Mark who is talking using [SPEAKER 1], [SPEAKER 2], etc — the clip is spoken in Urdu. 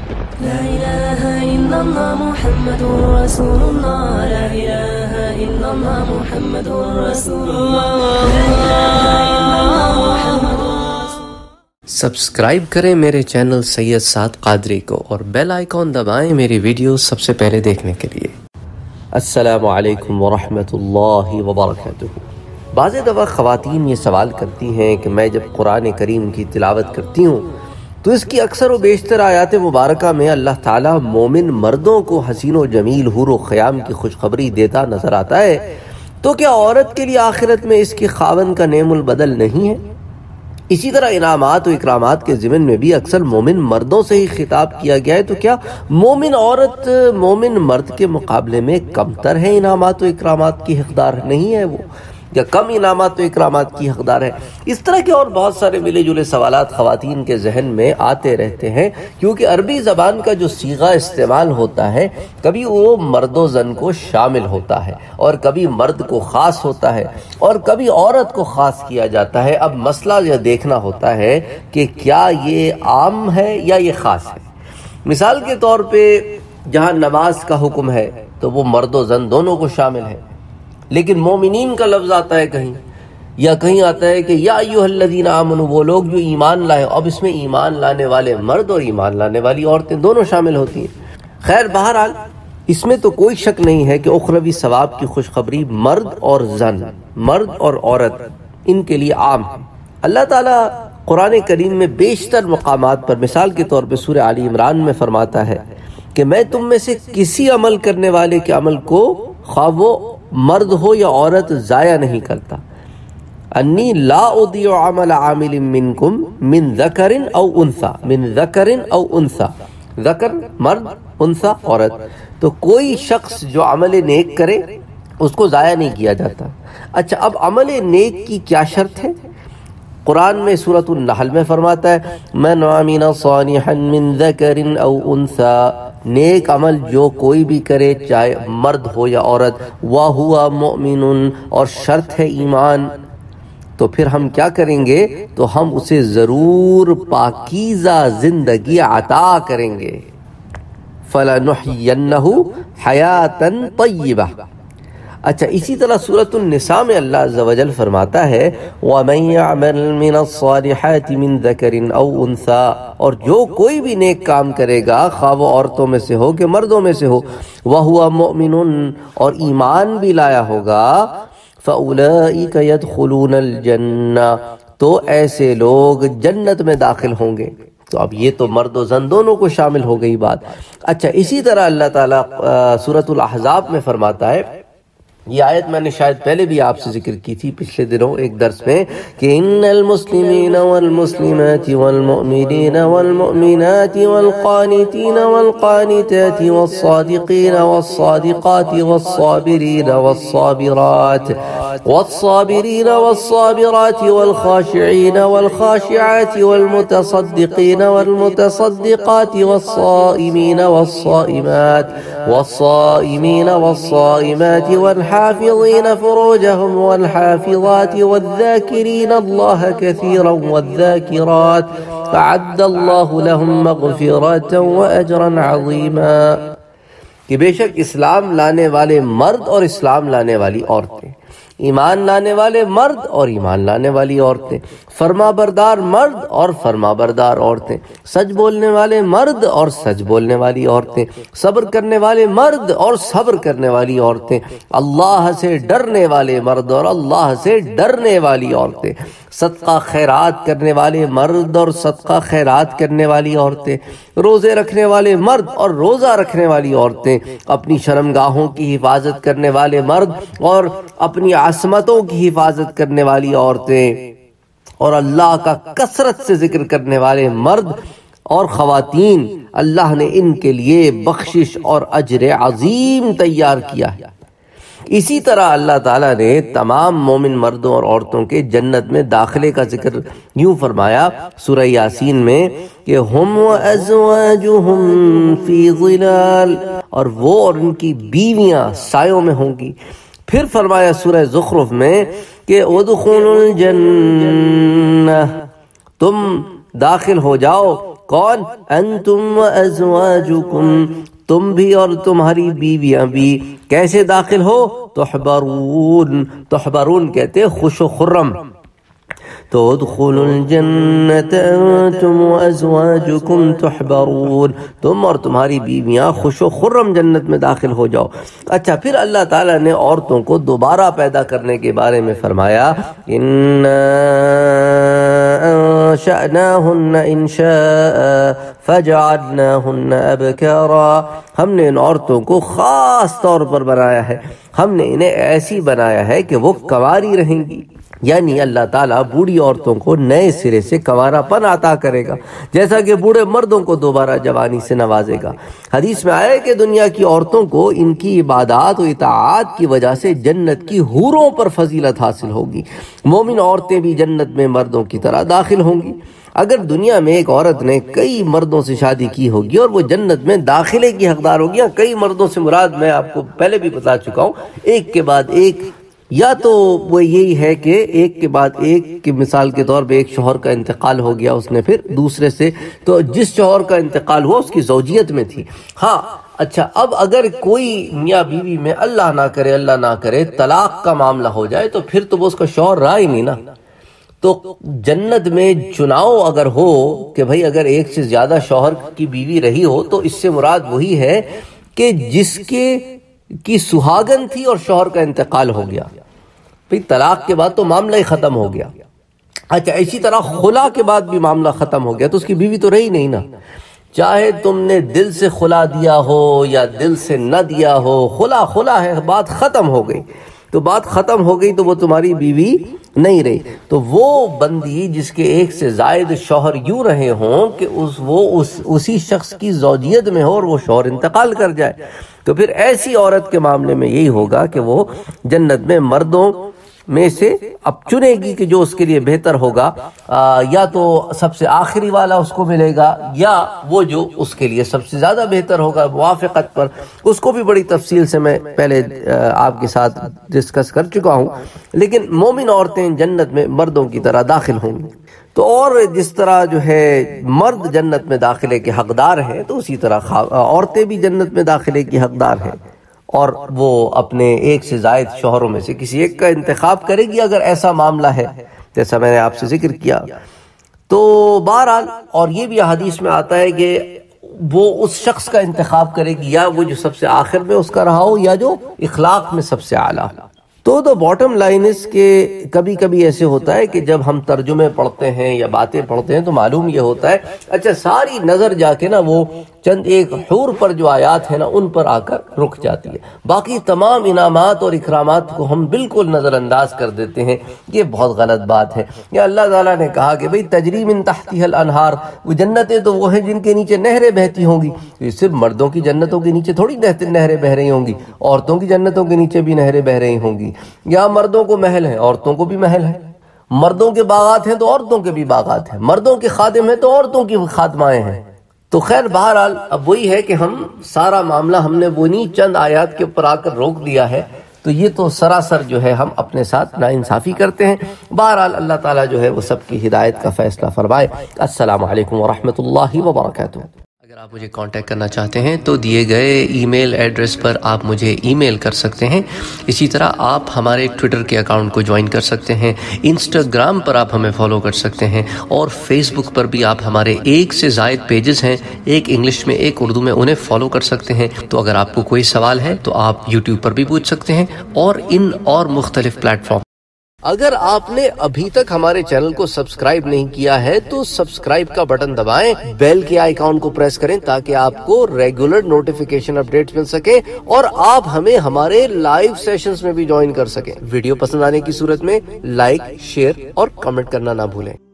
[SPEAKER 1] لا إله إلا الله محمد رسول الله. لا إله إلا الله محمد رسول الله. لا إله إلا الله محمد رسول الله.
[SPEAKER 2] سبسکرائب کریں میرے چینل سید سعد قادری کو اور بیل آئیکن دبائیں میری ویڈیو سب سے پہلے دیکھنے کے لیے۔ السلام علیکم ورحمۃ اللہ وبرکاتہ۔ بعض دفعہ خواتین یہ سوال کرتی ہیں کہ میں جب قرآن کریم کی تلاوت کرتی ہوں تو اس کی اکثر و بیشتر آیات مبارکہ میں اللہ تعالیٰ مومن مردوں کو حسین و جمیل حور و خیام کی خوشخبری دیتا نظر آتا ہے، تو کیا عورت کے لیے آخرت میں اس کی خاوند کا نعم البدل نہیں ہے؟ اسی طرح انعامات و اکرامات کے ضمن میں بھی اکثر مومن مردوں سے ہی خطاب کیا گیا ہے، تو کیا مومن عورت مومن مرد کے مقابلے میں کمتر ہے، انعامات و اکرامات کی حقدار نہیں ہے وہ، یا کم انعامات و اکرامات کی حقدار ہے؟ اس طرح کے اور بہت سارے ملے جلے سوالات خواتین کے ذہن میں آتے رہتے ہیں، کیونکہ عربی زبان کا جو صیغہ استعمال ہوتا ہے کبھی وہ مرد و زن کو شامل ہوتا ہے، اور کبھی مرد کو خاص ہوتا ہے، اور کبھی عورت کو خاص کیا جاتا ہے۔ اب مسئلہ یہ دیکھنا ہوتا ہے کہ کیا یہ عام ہے یا یہ خاص ہے۔ مثال کے طور پہ جہاں نماز کا حکم ہے تو وہ مرد و زن دونوں کو شامل ہے، لیکن مومنین کا لفظ آتا ہے کہیں، یا کہیں آتا ہے کہ یا ایھا الذین آمنوا، وہ لوگ جو ایمان لائے، اب اس میں ایمان لانے والے مرد اور ایمان لانے والی عورتیں دونوں شامل ہوتی ہیں۔ خیر بہرحال اس میں تو کوئی شک نہیں ہے کہ اخروی ثواب کی خوشخبری مرد اور زن، مرد اور عورت، ان کے لیے عام ہے۔ اللہ تعالیٰ قرآن کریم میں بیشتر مقامات پر، مثال کے طور پہ سورہ آل عمران میں فرماتا ہے کہ میں تم میں سے کسی عمل کرنے والے کے عمل کو، خواہ وہ مرد ہو یا عورت، ضائع نہیں کرتا۔ انی لا اضیع عمل عامل منکم من ذکر او انثی، من ذکر او انثی، ذکر مرد، انثی عورت، تو کوئی شخص جو عمل نیک کرے اس کو ضائع نہیں کیا جاتا۔ اچھا، اب عمل نیک کی کیا شرط ہے؟ قرآن میں سورۃ النحل میں فرماتا ہے من عمل صالحا من ذکر او انثی، نیک عمل جو کوئی بھی کرے چاہے مرد ہو یا عورت، وَهُوَ مُؤْمِنٌ، اور شرط ہے ایمان، تو پھر ہم کیا کریں گے؟ تو ہم اسے ضرور پاکیزہ زندگی عطا کریں گے۔ فَلَنُحْيِيَنَّهُ حَيَاةً طَيِّبَةً۔ اچھا، اسی طرح سورۃ النساء میں اللہ عز و جل فرماتا ہے وَمَن يَعْمَلْ مِنَ الصَّالِحَاتِ مِن ذَكَرٍ أَوْ أُنثَىٰ، اور جو کوئی بھی نیک کام کرے گا، خواہ وہ عورتوں میں سے ہو کہ مردوں میں سے ہو، وَهُوَ مُؤْمِنٌ، اور ایمان بھی لایا ہوگا، فَأُولَئِكَ يَدْخُلُونَ الْجَنَّةَ، تو ایسے لوگ جنت میں داخل ہوں گے۔ تو اب یہ تو مرد و زن دونوں کو شامل ہو گئی بات۔ اچھا، اسی طرح اللہ تعالیٰ سورۃ الاحزاب میں فرماتا ہے، یہ آیت میں نے شاید پہلے بھی آپ سے ذکر کی تھی پچھلے دنوں ایک درس میں، کہ ان المسلمین والمسلمات والمؤمنین والمؤمنات والقانتین والقانتات والصادقین والصادقات والصابرین والصابرات والصابرین والصابرات والخاشعین والخاشعات والمتصدقین والمتصدقات والصائمین والصائمات والصائمین والصائمات والحافظين فروجهم والحافظات والذاكرين الله كثيرا والذاكرات أعد الله لهم مغفرة وأجرا عظيما، کہ بے شک اسلام لانے والے مرد اور اسلام لانے والی عورتیں، ایمان لانے والے مرد اور ایمان لانے والی عورتیں، فرما بردار مرد اور فرما بردار عورتیں، سچ بولنے والے مرد اور سچ بولنے والی عورتیں، صبر کرنے والے مرد اور صبر کرنے والی عورتیں، اللہ سے ڈرنے والے مرد اور اللہ سے ڈرنے والی عورتیں، صدقہ خیرات کرنے والے مرد اور صدقہ خیرات کرنے والی عورتیں، روزے رکھنے والے مرد اور روزہ رکھنے والی عورتیں، اپنی شرمگاہوں کی حفاظت کرنے والے مرد اور اپنی عصمتوں کی حفاظت کرنے والی عورتیں، اور اللہ کا کثرت سے ذکر کرنے والے مرد اور خواتین، اللہ نے ان کے لیے بخشش اور اجر عظیم تیار کیا ہے۔ اسی طرح اللہ تعالیٰ نے تمام مومن مردوں اور عورتوں کے جنت میں داخلے کا ذکر یوں فرمایا سورہ یاسین میں کہ ہم وازواجہم فی ظلال، اور وہ اور ان کی بیویاں سایوں میں ہوں گی۔ پھر فرمایا سورہ زخرف میں کہ ادخلوا الجنہ، تم داخل ہو جاؤ کون؟ انتم و ازواجکم، تم بھی اور تمہاری بیویاں بھی، کیسے داخل ہو؟ تحبرون، تحبرون کہتے خوش و خرم، تو ادخلوا الجنة انتم وازواجکم تحبرون، تم اور تمہاری بیویاں خوش و خرم جنت میں داخل ہو جاؤ۔ اچھا، پھر اللہ تعالیٰ نے عورتوں کو دوبارہ پیدا کرنے کے بارے میں فرمایا، اِنَّا انشأناہن انشاء فجعلناہن ابکارا، ہم نے ان عورتوں کو خاص طور پر بنایا ہے، ہم نے انہیں ایسی بنایا ہے کہ وہ کنواری رہیں گی، یعنی اللہ تعالیٰ بوڑھی عورتوں کو نئے سرے سے کنوارا پن عطا کرے گا، جیسا کہ بوڑھے مردوں کو دوبارہ جوانی سے نوازے گا۔ حدیث میں آیا ہے کہ دنیا کی عورتوں کو ان کی عبادات و اطاعات کی وجہ سے جنت کی حوروں پر فضیلت حاصل ہوگی۔ مومن عورتیں بھی جنت میں مردوں کی طرح داخل ہوں گی۔ اگر دنیا میں ایک عورت نے کئی مردوں سے شادی کی ہوگی اور وہ جنت میں داخلے کی حقدار ہوگی، کئی مردوں سے مراد میں آپ کو پہلے بھی بتا چکا ہوں، ایک کے بعد ایک، یا تو وہ یہی ہے کہ ایک کے بعد ایک کی مثال کے طور پہ ایک شوہر کا انتقال ہو گیا، اس نے پھر دوسرے سے، تو جس شوہر کا انتقال ہوا اس کی زوجیت میں تھی۔ ہاں اچھا، اب اگر کوئی میاں بیوی میں اللہ نہ کرے طلاق کا معاملہ ہو جائے تو پھر تو وہ اس کا شوہر رہا ہی نہیں نا۔ تو جنت میں چناؤ اگر ہو کہ بھئی اگر ایک سے زیادہ شوہر کی بیوی رہی ہو تو اس سے مراد وہی ہے کہ جس کی سہاگن تھی اور شوہر کا انتقال ہو گیا، بھئی طلاق کے بعد تو معاملہ ہی ختم ہو گیا۔ اچھا، اسی طرح خلا کے بعد بھی معاملہ ختم ہو گیا تو اس کی بیوی تو رہی نہیں نا، چاہے تم نے دل سے خلا دیا ہو یا دل سے نہ دیا ہو، خلا ہے، بات ختم ہو گئی، تو بات ختم ہو گئی تو وہ تمہاری بیوی نہیں رہی۔ تو وہ بندی جس کے ایک سے زائد شوہر یوں رہے ہوں کہ وہ اسی شخص کی زوجیت میں ہو اور وہ شوہر انتقال کر جائے، تو پھر ایسی عورت کے معاملے میں یہی ہوگا کہ وہ جنت میں مردوں میں سے اب چنے گی کہ جو اس کے لیے بہتر ہوگا، یا تو سب سے آخری والا اس کو ملے گا، یا وہ جو اس کے لیے سب سے زیادہ بہتر ہوگا موافقت پر۔ اس کو بھی بڑی تفصیل سے میں پہلے آپ کے ساتھ ڈسکس کر چکا ہوں، لیکن مومن عورتیں جنت میں مردوں کی طرح داخل ہوں گی۔ تو اور جس طرح جو ہے مرد جنت میں داخلے کے حقدار ہیں، تو اسی طرح عورتیں بھی جنت میں داخلے کی حقدار ہیں، اور وہ اپنے ایک سے زائد شوہروں میں سے کسی ایک کا انتخاب کرے گی اگر ایسا معاملہ ہے، جیسا میں نے آپ سے ذکر کیا۔ تو بہرحال، اور یہ بھی حدیث میں آتا ہے کہ وہ اس شخص کا انتخاب کرے گی، یا وہ جو سب سے آخر میں اس کا رہا ہو، یا جو اخلاق میں سب سے اعلیٰ۔ تو باٹم لائن اس کے کبھی کبھی ایسے ہوتا ہے کہ جب ہم ترجمے پڑھتے ہیں یا باتیں پڑھتے ہیں تو معلوم یہ ہوتا ہے، اچھا ساری نظر جا کے نا وہ چند ایک حور پر جو آیات ہیں نا ان پر آ کر رک جاتی ہے، باقی تمام انعامات اور اکرامات کو ہم بالکل نظر انداز کر دیتے ہیں۔ یہ بہت غلط بات ہے۔ یا اللہ تعالیٰ نے کہا کہ بھئی تجری من تحتها الانہار، وہ جنتیں تو وہ ہیں جن کے نیچے نہریں بہتی ہوں گی، یہ صرف مردوں کی جنتوں کے نیچے تھوڑی نہریں بہ رہی ہوں گی، عورتوں کی جنتوں کے نیچے بھی نہریں بہ رہی ہوں گی۔ یا مردوں کو محل ہیں، عورتوں کو بھی محل ہے، مردوں کے باغات ہیں تو عورتوں کے بھی باغات ہیں، مردوں کے خادم ہیں تو عورتوں کی خادمائیں ہیں۔ تو خیر بہرحال اب وہی ہے کہ ہم سارا معاملہ ہم نے وہی چند آیات کے اوپر آ کر روک دیا ہے، تو یہ تو سراسر جو ہے ہم اپنے ساتھ ناانصافی کرتے ہیں۔ بہرحال اللہ تعالیٰ جو ہے وہ سب کی ہدایت کا فیصلہ فرمائے۔ السلام علیکم ورحمۃ اللہ وبرکاتہ۔ اگر آپ مجھے کانٹیکٹ کرنا چاہتے ہیں تو دیے گئے ای میل ایڈریس پر آپ مجھے ای میل کر سکتے ہیں۔ اسی طرح آپ ہمارے ٹویٹر کے اکاؤنٹ کو جوائن کر سکتے ہیں، انسٹاگرام پر آپ ہمیں فالو کر سکتے ہیں، اور فیس بک پر بھی آپ ہمارے ایک سے زائد پیجز ہیں، ایک انگلش میں ایک اردو میں، انہیں فالو کر سکتے ہیں۔ تو اگر آپ کو کوئی سوال ہے تو آپ یوٹیوب پر بھی پوچھ سکتے ہیں، اور ان اور مختلف پلیٹ فارم۔ اگر آپ نے ابھی تک ہمارے چینل کو سبسکرائب نہیں کیا ہے تو سبسکرائب کا بٹن دبائیں، بیل کے آئیکن کو پریس کریں تاکہ آپ کو ریگولر نوٹیفیکیشن اپڈیٹس مل سکے، اور آپ ہمیں ہمارے لائیو سیشنز میں بھی جوائن کر سکیں۔ ویڈیو پسند آنے کی صورت میں لائک، شیئر اور کمنٹ کرنا نہ بھولیں۔